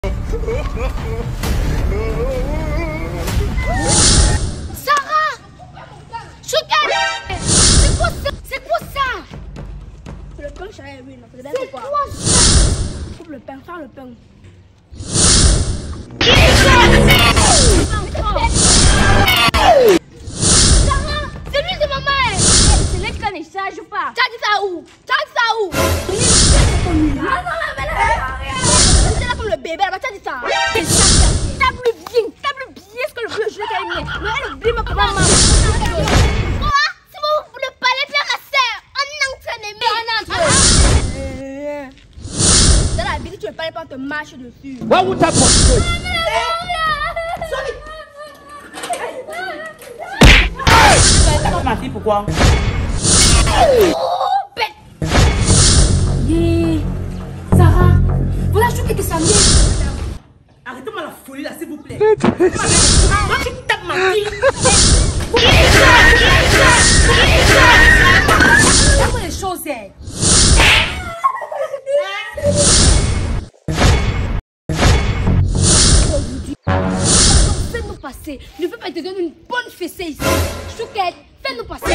Sarah! Chouquette! C'est quoi ça? Le pain, chérie, oui, non. C'est quoi ça? Coupe le pain, faire le pain. Sarah! C'est l'huile de maman! C'est les cannes, ça joue pas. T'as dit ça où? Non, c'est là comme le bébé, là-bas, t'as dit ça. Table bien ce que le bleu gelé qu'elle met. Mais elle oublie ma maman. Quoi? Si vous ne parlez plus à ma soeur, on entraîne. Dans la vie, tu ne parles pas, on te marche dessus. Why would that possible? Pourquoi? Sarah, voilà, je trouve que ça vient. Arrêtez-moi la folie là, s'il vous plaît. Moi, tu tapes ma fille. Comment les choses, c'est? Fais-nous passer. Je ne veux pas te donner une bonne fessée ici. Chouquette, fais-nous passer.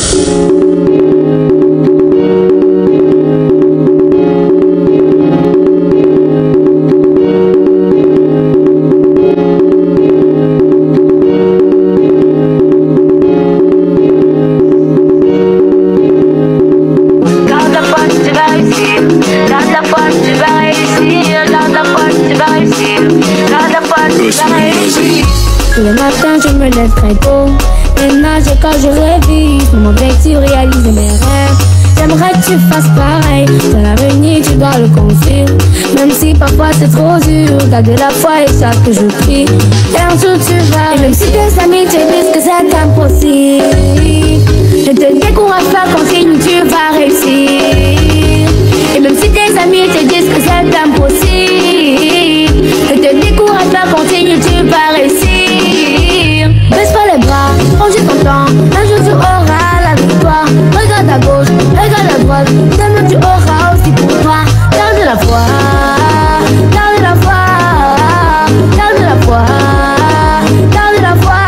Tous les matins je me lève très tôt et nager quand je révise. Mon objectif, réaliser mes rêves. J'aimerais que tu fasses pareil. Dans l'avenir tu dois le confier. Même si parfois c'est trop dur, garder la foi et ça que je prie. Et un jour tu vas. Et même si tes amis te disent que c'est impossible, je te décourage pas, continue, tu vas réussir. Et même si tes amis te disent que c'est impossible, ne te décourage pas, continue, tu vas réussir. Baisse pas les bras, prends juste ton temps. Un jour tu auras la victoire. Regarde à gauche, regarde à droite. Demain tu auras aussi pour toi. Garde la foi, garde la foi, garde la foi, garde la foi.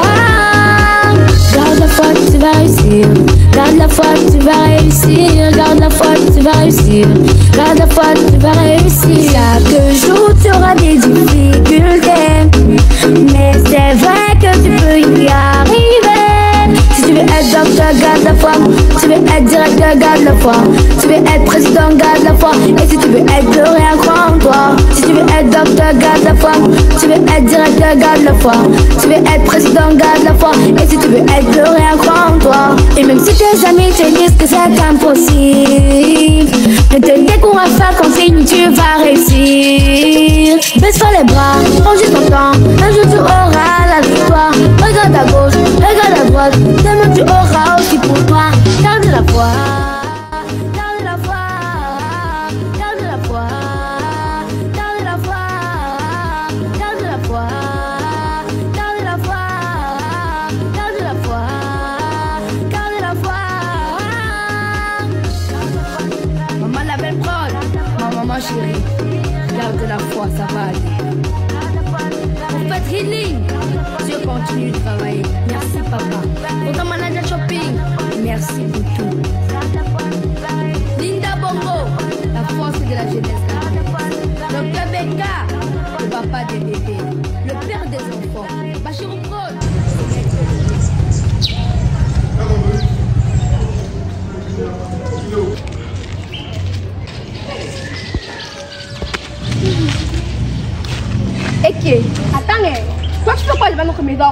Garde la foi, tu vas réussir. Garde la foi, tu vas réussir. Garde la foi, tu vas réussir. Garde la foi, tu vas réussir. Chaque jour tu auras des difficultés, mais c'est vrai que tu peux y arriver. Si tu veux être docteur, garde la foi. Si tu veux être directeur, garde la foi. Si tu veux être président, garde la foi. Et si tu veux être le rien, crois en toi. Si tu veux être docteur, garde la foi. Si tu veux être directeur, garde la foi. Si tu veux être président, garde la foi. Et si tu veux être le rien, crois en toi. Et même si tes amis te disent que c'est impossible, ne te décourage pas, continue, tu vas réussir. Baisse pas les bras, prends juste ton temps. Un jour tu auras la victoire. Regarde à gauche, regarde à droite. Demain tu auras aussi pour toi. Garde la foi, garde la foi, garde la foi, garde la foi, garde la foi, garde la foi, garde la foi, garde la foi. Maman la belle prod, ma maman chérie, garde la foi, ça va aller. Pour faire healing, Dieu continue de travailler. Merci papa. Pour ton manager shopping, merci pour tout. Linda Bongo, la force de la jeunesse. Dr Benga, le papa des bébés, le père des enfants. Bachirou Prod. Ok, attends, toi tu fais quoi devant notre maison?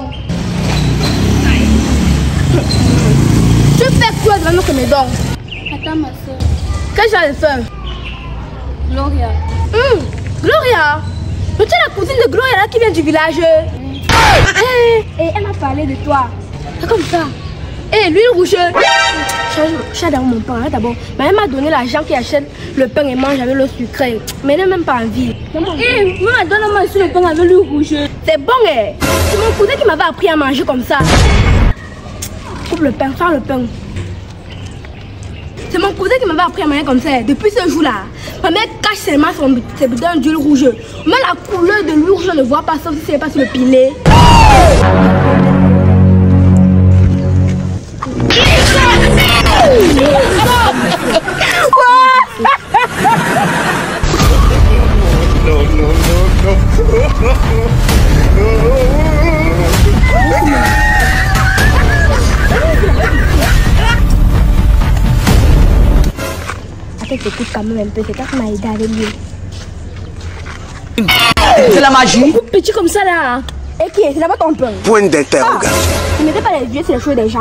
Tu fais quoi devant notre maison? Attends, ma soeur. Quel genre de soeur? Gloria. Gloria? Mais tu es la cousine de Gloria là qui vient du village. Et elle m'a parlé de toi. C'est comme ça. Et l'huile rouge. Je suis dans mon pain là d'abord. Mais elle m'a donné l'argent qui achète le pain et mange avec l'eau sucrée. Mais elle n'a même pas envie. Maman, donne-moi ici le pain avec l'huile rouge. C'est bon, C'est mon cousin qui m'avait appris à manger comme ça. Coupe le pain, faire le pain. C'est mon cousin qui m'avait appris à manger comme ça. Depuis ce jour-là, On met cache seulement ses boutons d'huile rouge. On met la couleur de l'huile rouge, on ne voit pas ça si c'est pas sur le pilet. Attends, t'écoutes quand même un peu, c'est toi qui m'as aidé avec lui. C'est la magie. Petit comme ça là. Et qui est? C'est d'abord ton pain. Point d'interrogation. Tu ne mettez pas les yeux sur les cheveux des gens.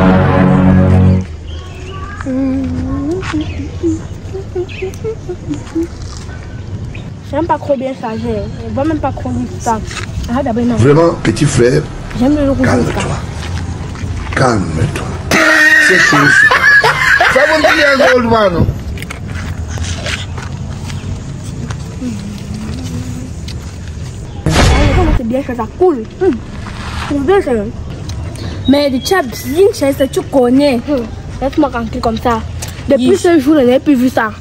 J'aime pas trop bien ça, je vois même pas trop ça. Ah, d'abord, non. Vraiment, petit frère, J'aime le rouge. calme-toi. Calme-toi. C'est tout. Ça veut dire un goldman. C'est bien que ça coule. C'est bien ça. Mais du chat bien que tu connais. Laisse-moi tranquille comme ça. Depuis ce jour, je n'ai plus vu ça.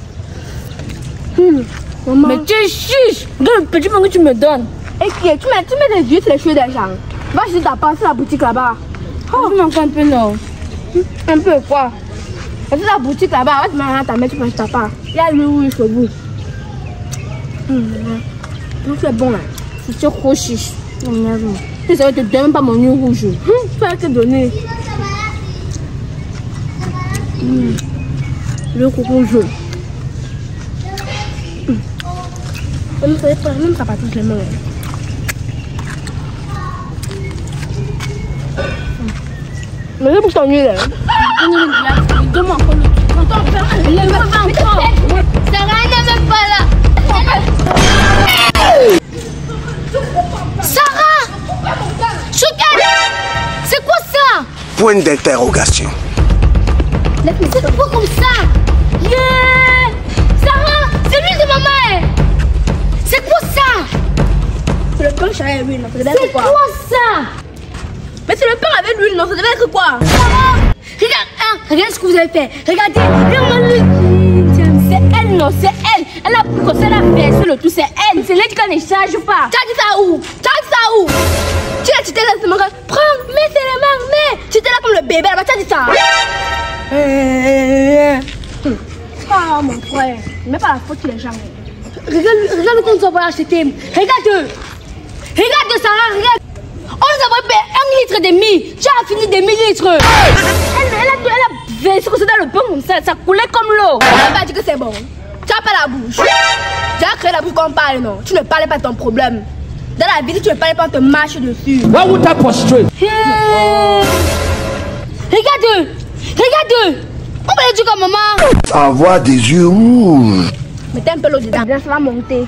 Maman. Mais tu chiches. Le petit pain que tu me donnes. Et qui est? Tu mets des yeux sur les cheveux des gens. Va juste passer la boutique là-bas. Oh, tu manques un peu, non? Un peu quoi? C'est la boutique là-bas. Va te mettre ta main, tu manges ta part. Il y a l'huile chez vous. C'est bon, hein. C'est trop chiche. Tu sais, je te donne même pas mon huile rouge. Je vais te donner. Le rouge. Même ça pas toutes les mains. Mais c'est pour ton huile. Donne-moi encore le. Sarah n'est même pas là. Sarah! Chouken! C'est quoi ça? Point d'interrogation. C'est quoi comme ça? Yeah! Sarah! C'est l'huile de maman! C'est quoi ça? C'est le pain que j'avais l'huile. C'est quoi ça? Mais c'est le pain avec l'huile, non? Ça devait être quoi? Sarah! Regarde, hein, regarde ce que vous avez fait. Regardez, regarde-moi. C'est elle, non, c'est elle. Elle a pris comme ça, elle a versé le tout, c'est elle. C'est elle qui ne charge pas. Tu as dit ça où? Tu as dit ça où? Tu étais là, seulement prends, mets c'est les mains, mets. Tu étais là comme le bébé, là-bas, tu as dit ça. Oh, mon frère, mets pas la faute sur les gens. Regarde comment tu vas acheter. Regarde. Regarde, Sarah, regarde. On nous a payé 1,5 litre. Tu as fini des millilitres. Elle a versé ça dans le pain comme ça coulait comme l'eau. Elle va dire que c'est bon. Tu n'as pas la bouche. Tu as créé la bouche qu'on parle, non? Tu ne parlais pas de ton problème. Dans la vie, tu ne parlais pas, on te marche dessus. Why would I prostrate? Regarde. On va le dire comme maman. Avoir des yeux rouges. Mettez un peu l'eau dedans. Ça va monter.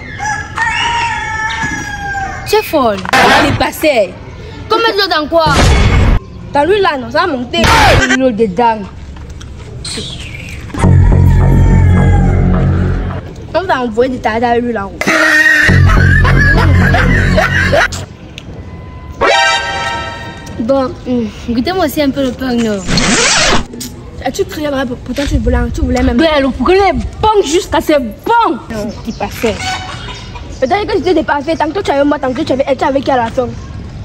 Tu es folle. Elle est passée. Comme mettre l'eau dans quoi? Dans l'huile là, non, ça va monter. L'eau dedans. On va envoyer des tailles dans l'huile en haut. Bon, goûtez-moi aussi un peu le pain, non? As-tu crié vrai? Pourtant tu voulais même. Belle, pour que les bons jusqu'à c'est bon. Non, c'est pas fait. Peut-être que j'étais dépassé. Tant que tu avais moi, tant que tu avais été avec qui à la fin.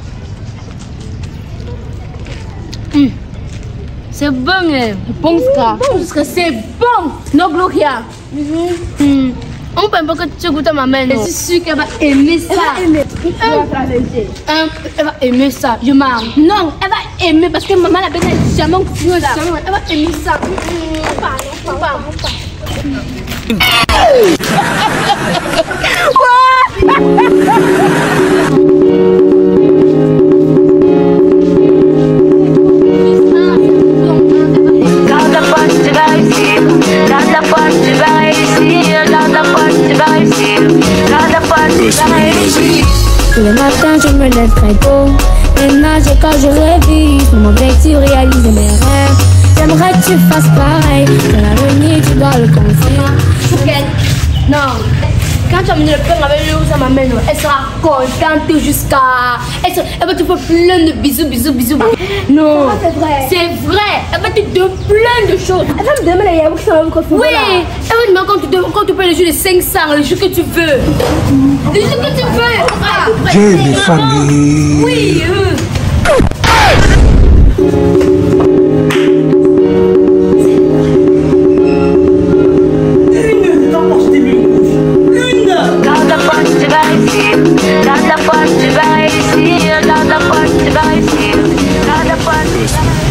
C'est bon, hein? Bon, jusqu'à c'est bon. Non, Gloria. On peut pas que tu goûtes à ma main, non? Je suis sûre qu'elle va aimer ça. Elle va aimer ça. Je marre. Non, elle va aimer parce que maman la belle jamais continué là. Elle va aimer ça. Garde la foi, tu vas réussir. Garde la foi, tu vas réussir. Garde la foi, tu vas réussir. Garde la foi, tu vas réussir. Tous les matins, je me lève très tôt. Et nager quand je révise. Mon objectif, réaliser mes rêves. J'aimerais que tu fasses pareil. Dans l'avenir, tu dois le confier. Non. Quand tu as amené le pain avec l'eau, ça m'amène. Elle sera contente jusqu'à. Elle va te faire plein de bisous. Non. C'est vrai. C'est vrai. Elle va te dire plein de choses. Elle va me demander les yaourts sur le coffre. Oui. Elle va te demander quand tu peux les jeux de 500, les jeux que tu veux. Les jeux que tu veux. J'ai des familles. Oui. Garde la foi, tu vas réussir. Garde la foi, tu vas réussir. Garde la foi, tu vas réussir. Garde la foi, tu vas réussir.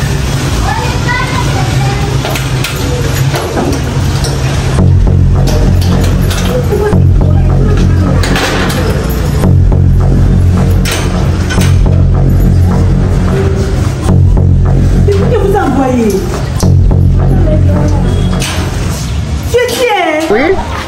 C'est vous qui vous envoyez. Tu es fier? Oui.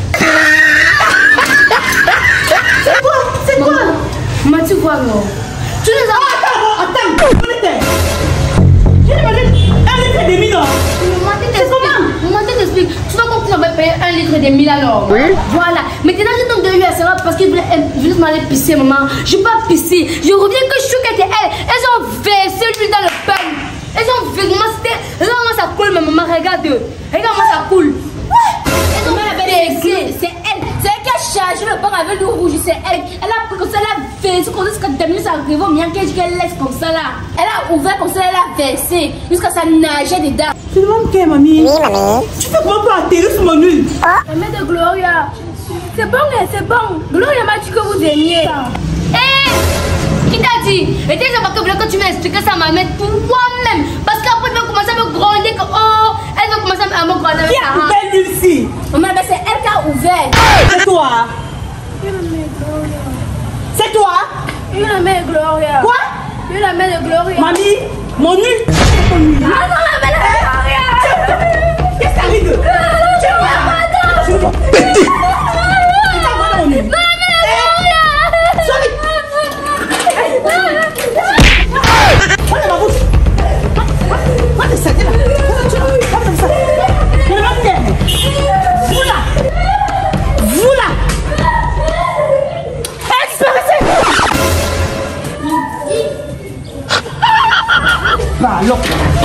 C'est quoi? Maman, tu crois non? Tu nous as. Attends, on était. J'ai demandé 1 litre et demi, non? Maman, t'explique. Tu vois qu'on avait payé 1 litre et demi alors. Oui. Voilà. Maintenant, je tombe de lui à Sarah parce qu'il voulait m'aller pisser, maman. Je ne vais pas pisser. Je reviens que je suis qu'elle était elle. Elles ont versé l'huile dans le pain. Elles ont versé. Maman, c'était. Regarde comment ça coule, maman. Regarde. Regarde comment ça coule. Elles ont versé. C'est elle. C'est elle qui a chargé le pain avec l'eau rouge. C'est elle. Elle a pris comme ça, elle a versé. Comme ça, quand terminé, ça arrive au mien qu'elle laisse comme ça là. Elle a ouvert comme ça, elle a versé. Jusqu'à ça nageait dedans. Tu demandes qu'est, mamie? Oui, mamie. Tu fais comment pour atterrir sur mon huile? La mère de Gloria. C'est bon, c'est bon. Gloria m'a dit que vous aimiez. Hé! Qui t'a dit? Et t'es que tu m'as expliqué ça, ma mère, pour moi-même. Parce qu'après, tu vas commencer à me gronder. Que, oh, elle va commencer à me gronder. Qui a ouvert l'huile ici? Maman, c'est elle qui a ouvert. C'est toi? C'est toi? La mère de Gloria. Quoi? La mère de Gloria. Mamie, mon huile? Non, la mère de Gloria. Qu'est-ce qui arrive? Petit. Alors,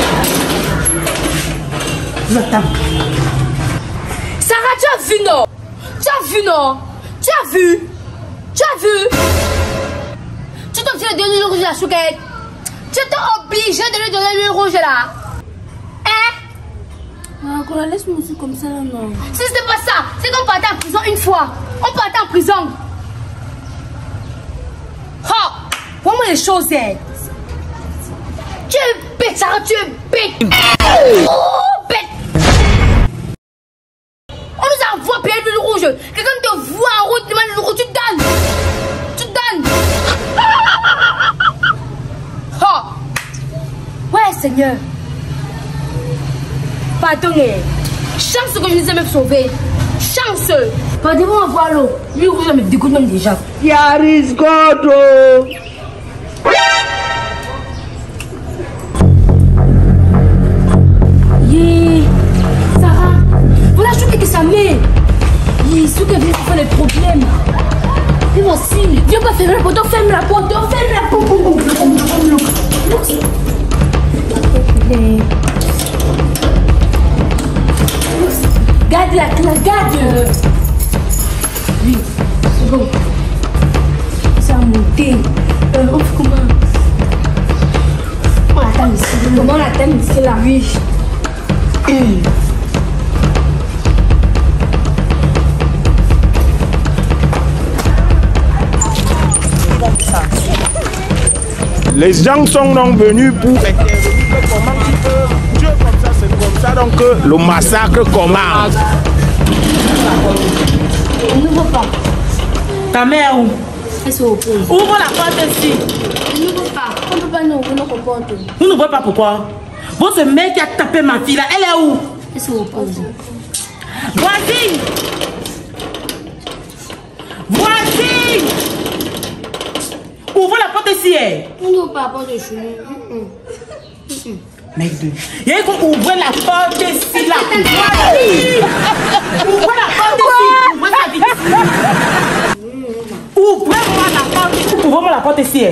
j'attends. Sarah, tu as vu, non? Tu as vu, non? Tu as vu? Tu as vu? Tu t'es obligé de donner l'huile rouge à la chouquette. Tu t'es obligé de lui donner l'huile rouge là. Hein? Ah, laisse-moi aussi comme ça là, non. Si c'était pas ça, c'est qu'on partait en prison une fois. On partait en prison. Oh! Vraiment les choses, hein? Tu es bête, Sarah, tu es bête. Oh, bête. On nous envoie payer l'huile rouge. Quelqu'un te voit en route, demande l'huile rouge, tu donnes. Tu donnes. Oh. Ouais, Seigneur. Pardonnez. Chance que je nous ai même sauvés. Chance. Pardonnez-moi avoir l'eau. L'huile rouge, ça me dégoûte même déjà. Yaris Godo. Sarah, voilà, je que ça met. Oui, ce qui vient faire les problèmes. Et voici, viens pas fermer la porte, ferme la porte, ferme la porte. Garde la clé, garde. Oui, c'est bon. Ça a monté. On fait comment? On attend ici. Comment on attend ici là? Oui. Les gens sont donc venus pour intervenir. Comment tu peux Dieu comme ça, c'est comme ça donc que le massacre commence. N'ouvre pas. Ta mère où? Elle se repose. Ouvre la porte ici. N'ouvre pas. On ne peut pas nous ouvrir notre porte. Vous n'ouvrez pas pourquoi? Votre mère qui a tapé ma fille là, elle est où? Elle se repose. Voisine! Voisine! Ouvre la porte ici. On n'ouvre pas la porte de chez nous. Mec de. Il faut ouvrir la porte ici là. Ouvrez la porte ici. Ouvrez la vie. Ouvrez-moi la porte ici. Ouvrez-moi la porte ici.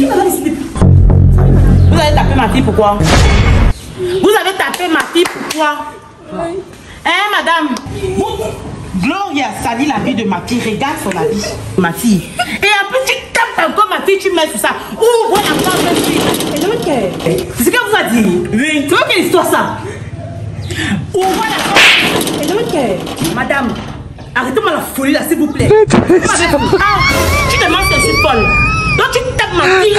Vous avez tapé ma fille pourquoi? Vous avez tapé ma fille pourquoi? Hein madame? Gloria salit la vie de ma fille. Regarde son habit. Ma fille. Et après tu tapes encore ma fille, tu mets sur ça. Ouvre la porte ici. C'est ce qu'elle vous a dit? Oui. Tu vois quelle histoire ça? Ouvre la porte. Madame, arrêtez-moi la folie là s'il vous plaît. Tu demandes que je suis folle. Donc tu tapes ma fille.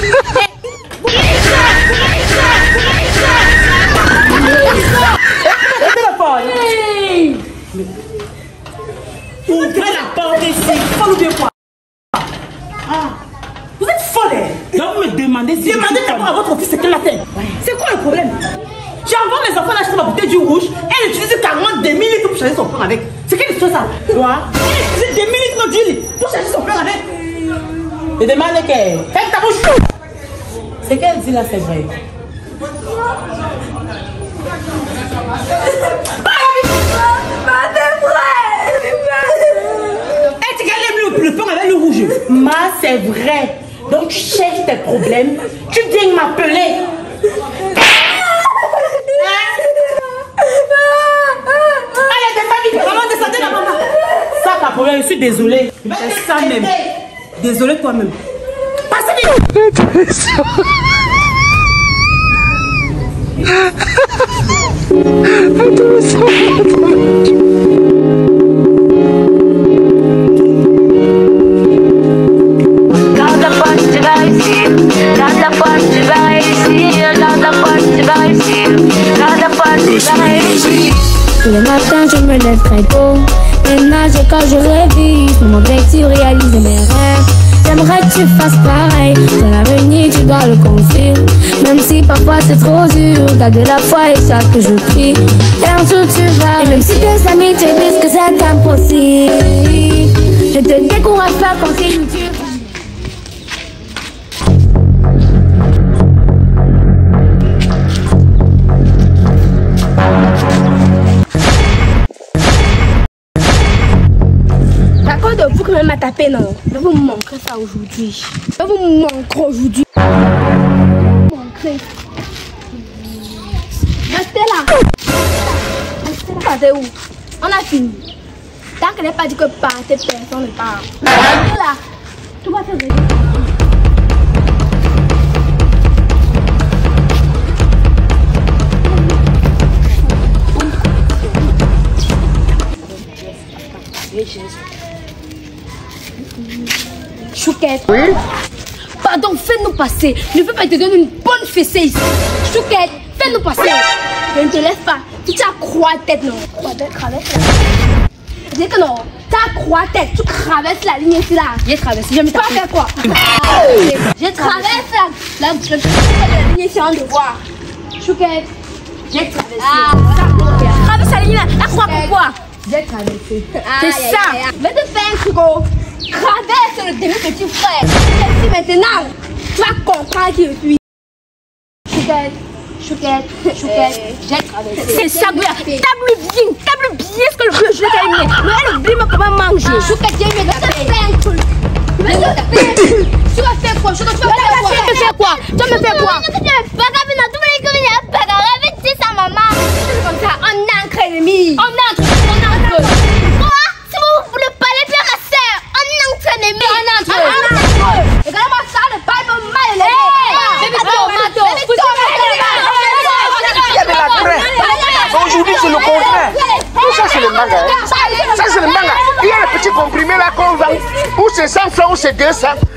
Ouvrez la porte ici. Folle ou bien quoi? Vous êtes folle. Donc vous me demandez si demandez d'abord à votre fils ce qu'elle a fait. C'est quoi le problème? J'envoie mes enfants acheter ma bouteille d'huile rouge. Elle utilise carrément des millilitres pour changer son plein avec. C'est quelle histoire ça? Quoi? Elle utilise des millilitres d'huile pour changer son plein avec. Et demande qu'elle. Ferme ta bouche. Ce qu'elle dit là, c'est vrai. Le pain avec le rouge. Ma, c'est vrai. Donc tu cherches tes problèmes. Tu viens m'appeler. Allez, descendez. Maman, descendez la maman. Ça, t'as problème. Je suis désolée. C'est ça même. Désolée toi-même. Passez vite. Garde la foi, tu vas réussir. Garde la foi, tu vas réussir. Garde la foi, tu vas réussir. Garde la foi, tu vas réussir. Tous les matins, je me lève très tôt. Et nager quand je révise. Mon objectif, réaliser mes rêves. J'aimerais que tu fasses pareil. Dans l'avenir, tu dois le construire. Même si parfois c'est trop dur. Garde la foi et chaque jour prie. Et un jour tu vas. Et même si tes amis te disent que c'est impossible, ne te décourage pas quand c'est dur. D'accord de vous quand même à taper non. Je vous manquerai ça aujourd'hui. Je vous manquerai aujourd'hui. Manquerai. Restez là. Restez où? On a fini. Tant qu'elle n'a pas dit que partez, personne ne part. Restez là. Tout va se régler. Chouquette. Oui? Pardon, fais-nous passer. Je ne veux pas te donner une bonne fessée ici. Chouquette, fais-nous passer. Je ne te laisse pas. Tu as croix tête, non? Croix tête, traverse là. Je dis que non. Tu as croix tête. Tu traverses la ligne ici là. J'ai traversé. Je ne peux pas faire quoi? J'ai traversé la ligne ici en devoir. Chouquette. J'ai traversé. Traverse la ligne là. La croix pourquoi? J'ai traversé. C'est ça. Va te faire un truc. Traverse le début petit frère. Et maintenant, tu vas comprendre qui je suis. Chouquette, Chouquette, Chouquette, j'ai traversé. C'est ça, table bien ce que le vieux gilet qu'a éliminé. Mais elle oublie comment manger. Chouquette, j'ai aimé de faire un truc. Tu vas faire quoi? Tu vas faire quoi? Tu vas me faire quoi? C'est ça, maman. C'est comme ça, on encre ennemi. On encre. Quoi? Si vous voulez parler bien ma soeur, on encre ennemi. Regarde-moi ça, le bail va mal élevé. Aujourd'hui, c'est le contraire. Tout ça, c'est le manga. Ça, c'est le manga. Il y a le petit comprimé là qu'on vend. Ou c'est 100 francs, ou c'est 200.